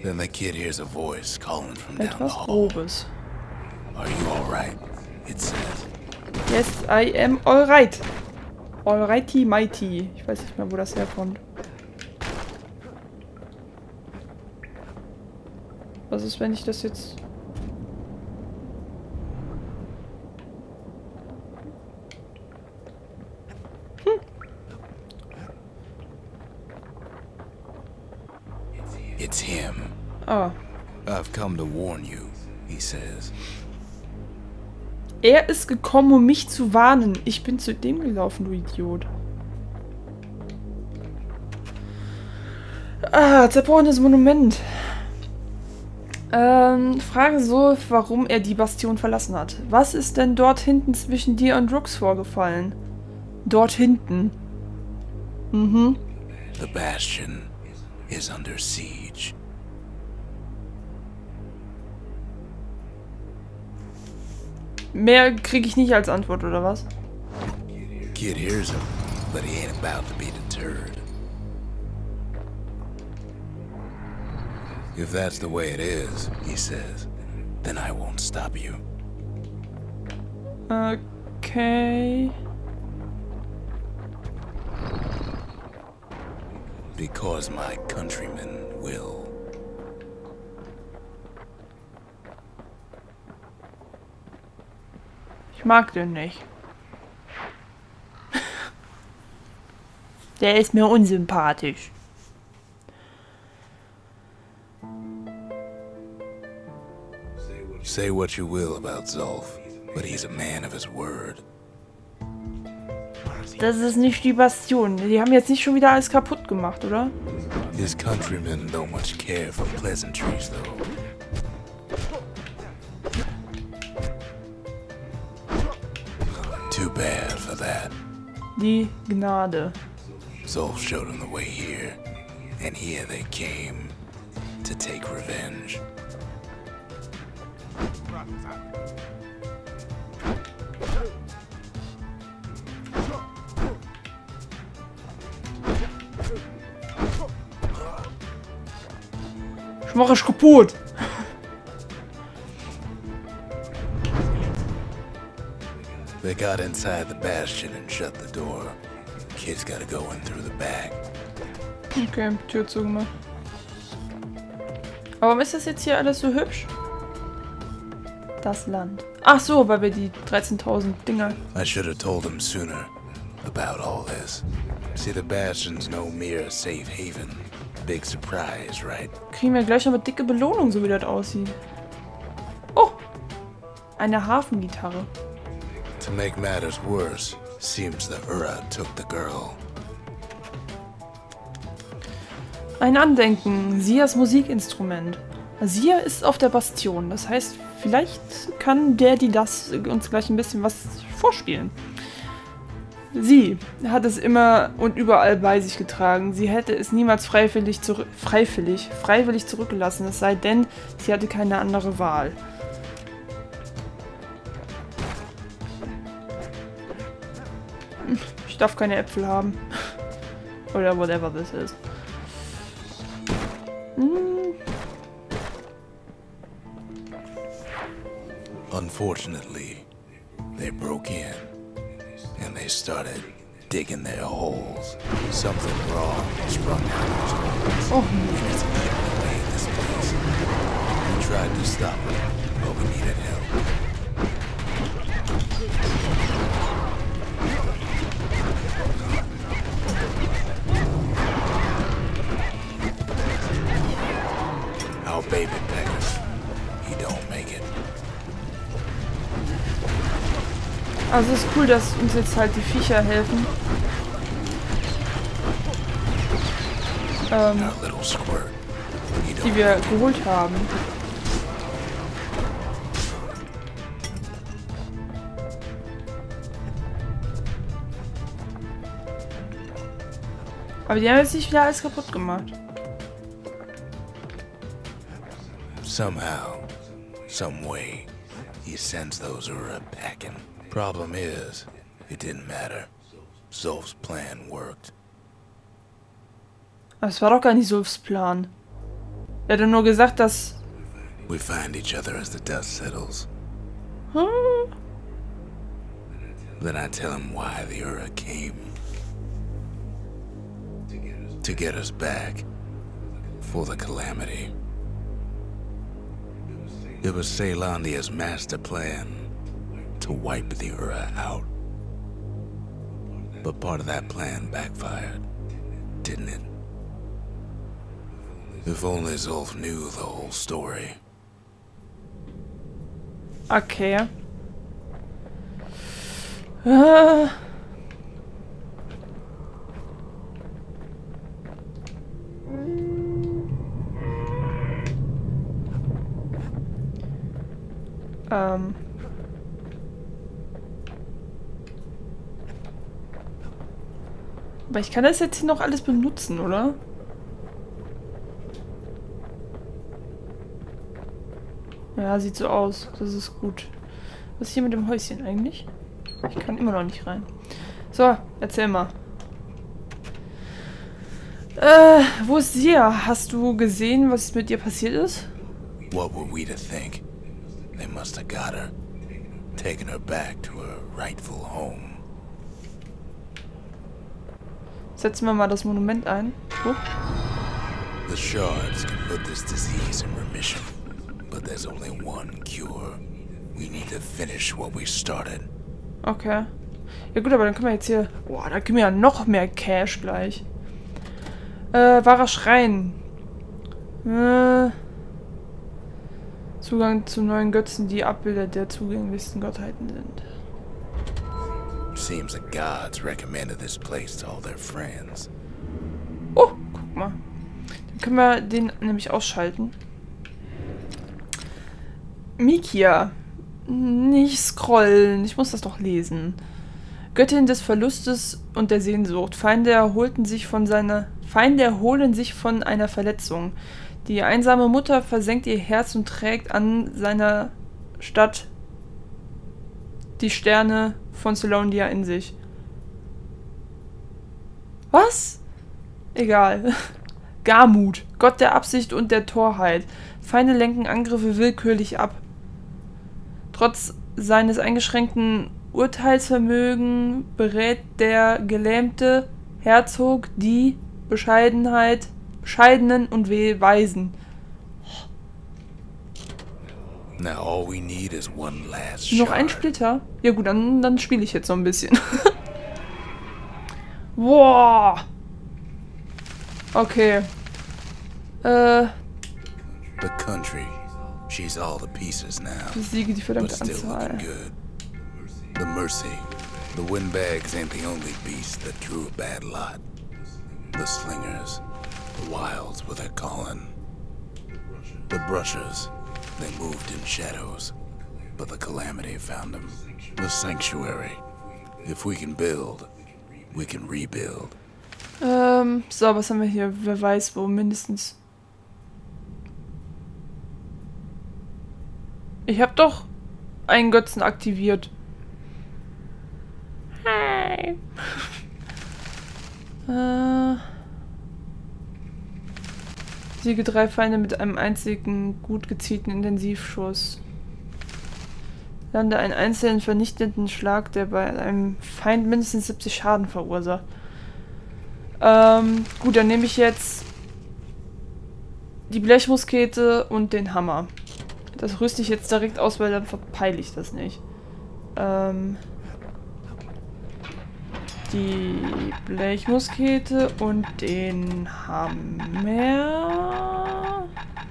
Then the kid hears a voice calling from down the Etwas hall. Grobes. Are you all right? It says. Yes, I am alright. Alrighty mighty. Ich weiß nicht mehr, wo das herkommt. Was ist, wenn ich das jetzt... It's him. Ah. I've come to warn you, he says. Er ist gekommen, um mich zu warnen. Ich bin zu dem gelaufen, du Idiot. Ah, zerbrochenes Monument. Frage so, warum er die Bastion verlassen hat. Was ist denn dort hinten zwischen dir und Rooks vorgefallen? Dort hinten. Mhm. The Bastion is under siege. Mehr kriege ich nicht als Antwort, oder was? Kid hears him, but he ain't about to be deterred. If that's the way it is, he says, then I won't stop you. Okay. Because my countrymen will. Ich mag den nicht. Der ist mir unsympathisch. Say what you will about Zulf, but he's a man of his word. Das ist nicht die Bastion. Die haben jetzt nicht schon wieder alles kaputt gemacht, oder? His countrymen don't much care for pleasantries, though. Too bad for that. Die Gnade. Zulf showed him the way here, and here they came to take revenge. Ich mache es kaputt. They got inside the bastion and shut the door. Kid's gotta go in through the back. Okay, Tür zugemacht. Aber warum ist das jetzt hier alles so hübsch? Das Land. Ach so, weil wir die 13.000 Dinger... I should have told him sooner about all this. See, the bastion's no mere safe haven. Big surprise, right? Kriegen wir gleich noch eine dicke Belohnung, so wie das aussieht. Oh! Eine Hafengitarre. To make matters worse, seems the Ura took the girl. Ein Andenken. Sias Musikinstrument. Sia ist auf der Bastion. Das heißt, vielleicht kann der, die das uns gleich ein bisschen was vorspielen. Sie hat es immer und überall bei sich getragen. Sie hätte es niemals freiwillig zurückgelassen, es sei denn, sie hatte keine andere Wahl. Ich darf keine Äpfel haben. Oder whatever this is. Unfortunately, they broke in. And they started digging their holes. Something wrong sprung out. Oh. Away this place. We tried to stop it, but we needed help. Our baby Pegasus, he don't make it. Also es ist cool, dass uns jetzt halt die Viecher helfen. Die wir geholt haben. Aber die haben jetzt nicht wieder alles kaputt gemacht. Somehow, some way, he sends those Ura packing. Problem is, it didn't matter. Zulf's plan worked. Aber es war doch gar nicht Sulfs Plan. Er hat doch nur gesagt, dass... We find each other as the dust settles. Hm? Then I tell him why the Ura came. To get us back. For the calamity. It was Caelondia's master plan to wipe the Ura out. But part of that plan backfired, didn't it? If only Zulf knew the whole story. Okay. Aber ich kann das jetzt hier noch alles benutzen, oder? Ja, sieht so aus. Das ist gut. Was ist hier mit dem Häuschen eigentlich? Ich kann immer noch nicht rein. So, erzähl mal. Wo ist sie? Hast du gesehen, was mit ihr passiert ist? What were we to think? They must have got her. Taken her back to her rightful home. Setzen wir mal das Monument ein. Oh. The shards can put this disease in remission. But there's only one cure. We need to finish what we started. Okay. Ja gut, aber dann können wir jetzt hier... Boah, da kriegen wir ja noch mehr Cash gleich. Wahrer Schrein. Zugang zu neuen Götzen, die Abbilder der zugänglichsten Gottheiten sind. Seems the gods recommended this place to all their friends. Oh, guck mal. Dann können wir den nämlich ausschalten. Mikia. Nicht scrollen. Ich muss das doch lesen. Göttin des Verlustes und der Sehnsucht. Feinde erholen sich von einer Verletzung. Die einsame Mutter versenkt ihr Herz und trägt an seiner Stadt die Sterne von Caelondia in sich. Was? Egal. Garmut. Gott der Absicht und der Torheit. Feinde lenken Angriffe willkürlich ab. Trotz seines eingeschränkten Urteilsvermögen berät der gelähmte Herzog die Bescheidenen und Weisen. Now all we need is one last Noch ein shard. Splitter? Ja gut, dann spiele ich jetzt noch ein bisschen. Wow. Okay. The country. She's all to pieces now. Besiege die But verdammte still Anzahl. looking good. The Mercy. The Windbags ain't the only beast that drew a bad lot. The Slingers. The Wilds were their calling. The Brushers. They moved in shadows. But the calamity found them. The Sanctuary. If we can build, we can rebuild. So, was haben wir hier? Wer weiß wo, mindestens. Ich habe doch einen Götzen aktiviert. Hi. Siege 3 Feinde mit einem einzigen gut gezielten Intensivschuss. Lande einen einzelnen vernichtenden Schlag, der bei einem Feind mindestens 70 Schaden verursacht. Gut, dann nehme ich jetzt die Blechmuskete und den Hammer. Das rüste ich jetzt direkt aus, weil dann verpeile ich das nicht. Die Blechmuskete und den Hammer.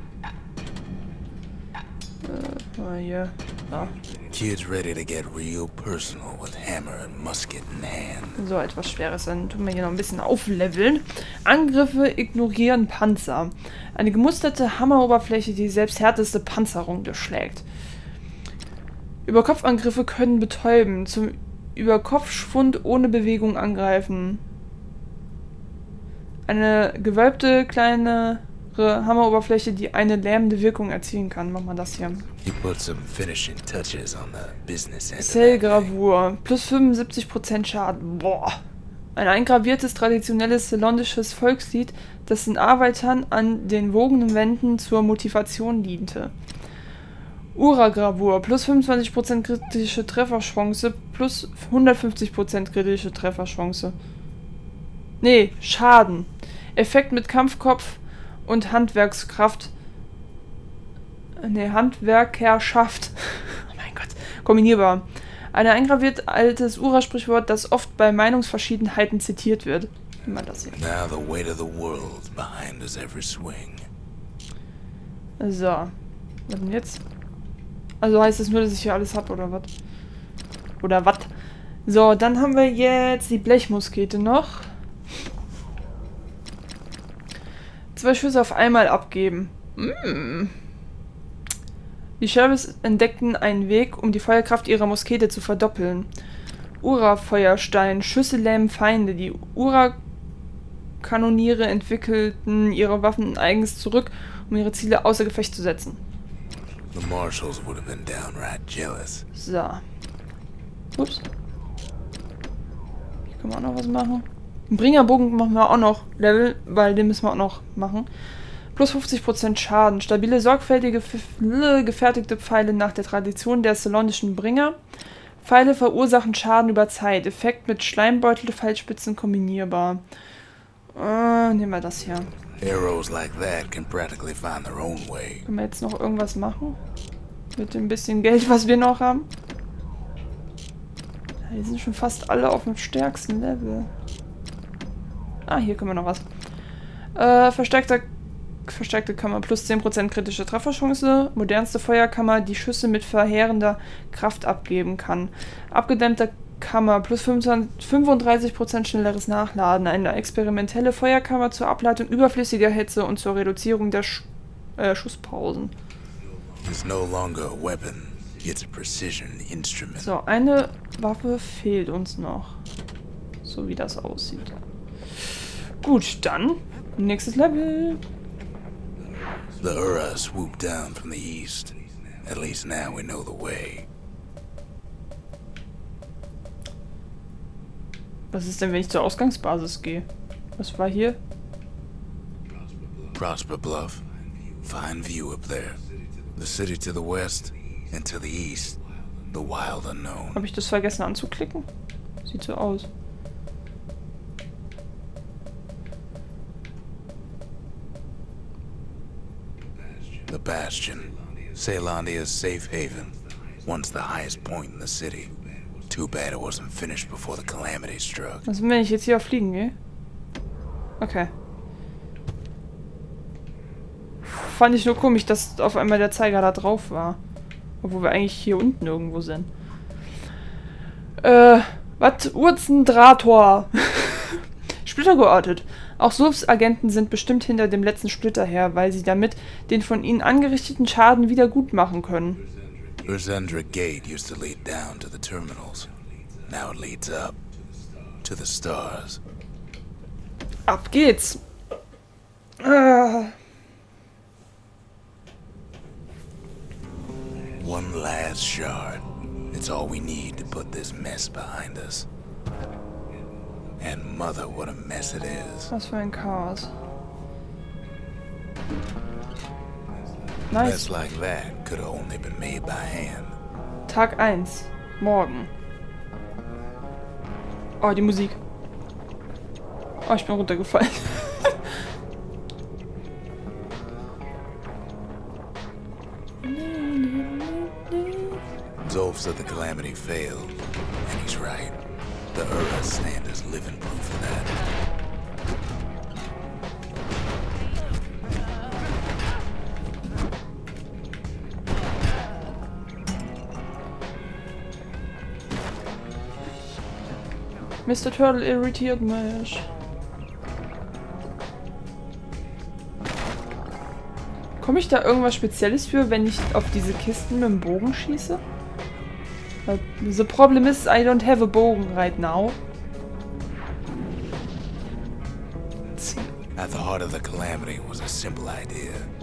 Mal hier. Ah. Kids ready to get real personal with hammer and musket in hand. So, etwas Schweres. Dann tun wir hier noch ein bisschen aufleveln. Angriffe ignorieren Panzer. Eine gemusterte Hammeroberfläche, die selbst härteste Panzerung durchschlägt. Überkopfangriffe können betäuben. Zum Überkopfschwund ohne Bewegung angreifen. Eine gewölbte, kleinere Hammeroberfläche, die eine lähmende Wirkung erzielen kann. Machen wir das hier. You put some finishing touches on the business end of that thing. Zellgravur. Plus 75% Schaden. Boah. Ein eingraviertes, traditionelles zelondisches Volkslied, das den Arbeitern an den wogenden Wänden zur Motivation diente. Ura-Gravur, plus 25% kritische Trefferchance, plus 150% kritische Trefferchance. Nee, Schaden. Effekt mit Kampfkopf und Handwerkskraft. Nee, Handwerkerschaft. Oh mein Gott. Kombinierbar. Ein eingraviert altes Ura-Sprichwort, das oft bei Meinungsverschiedenheiten zitiert wird. Wie man das hier. Now the weight of the world behind us every swing. So. Was denn jetzt? Also heißt das nur, dass ich hier alles habe, oder was? Oder was? So, dann haben wir jetzt die Blechmuskete noch. 2 Schüsse auf einmal abgeben. Die Sheriffs entdeckten einen Weg, um die Feuerkraft ihrer Muskete zu verdoppeln. Ura-Feuerstein, Schüsse lähmen Feinde. Die Ura-Kanoniere entwickelten ihre Waffen eigens zurück, um ihre Ziele außer Gefecht zu setzen. The marshals would have been downright jealous. So. Ups. Hier können wir auch noch was machen. Einen Bringerbogen machen wir auch noch Level, weil den müssen wir auch noch machen. Plus 50% Schaden. Stabile, sorgfältige, gefertigte Pfeile nach der Tradition der zelondischen Bringer. Pfeile verursachen Schaden über Zeit. Effekt mit Schleimbeutel, Pfeilspitzen kombinierbar. Nehmen wir das hier. Arrows like that can practically find their own way. Können wir jetzt noch irgendwas machen? Mit dem bisschen Geld, was wir noch haben? Ja, die sind schon fast alle auf dem stärksten Level. Ah, hier können wir noch was. Verstärkte Kammer, plus 10% kritische Trefferchance. Modernste Feuerkammer, die Schüsse mit verheerender Kraft abgeben kann. Abgedämmter Kammer, plus 35% schnelleres Nachladen. Eine experimentelle Feuerkammer zur Ableitung überflüssiger Hitze und zur Reduzierung der Schusspausen. It's no longer a weapon, it's a precision instrument. So, eine Waffe fehlt uns noch. So wie das aussieht. Gut, dann nächstes Level. The Ura swooped down from the east. At least now we know the way. Was ist denn, wenn ich zur Ausgangsbasis gehe? Was war hier? Prosper Bluff. Fine view up there. The city to the west and to the east. The wild unknown. Habe ich das vergessen anzuklicken? Sieht so aus. The Bastion. Ceylondia's safe haven. Once the highest point in the city. Too bad it wasn't finished before the calamity struck. Also wenn ich jetzt hier auf Fliegen gehe? Okay. Fand ich nur komisch, dass auf einmal der Zeiger da drauf war. Obwohl wir eigentlich hier unten irgendwo sind. Was? Urzendrator. Splitter geortet. Auch Surfs-Agenten sind bestimmt hinter dem letzten Splitter her, weil sie damit den von ihnen angerichteten Schaden wieder gut machen können. Urzendra Gate used to lead down to the terminals. Now it leads up to the stars. Ab geht's. One last shard. It's all we need to put this mess behind us. And mother, what a mess it is. Was für ein Chaos. A Nice. mess like that could have only been made by hand. Tag 1. Morgen. Oh, die Musik. Oh, ich bin runtergefallen. Zolf said the calamity failed, and he's right. The Ura stand is living proof of that. Mr. Turtle irritiert mich. Komme ich da irgendwas Spezielles für, wenn ich auf diese Kisten mit dem Bogen schieße? The problem is I don't have a bogen right now. At the heart of the calamity was a simple idea.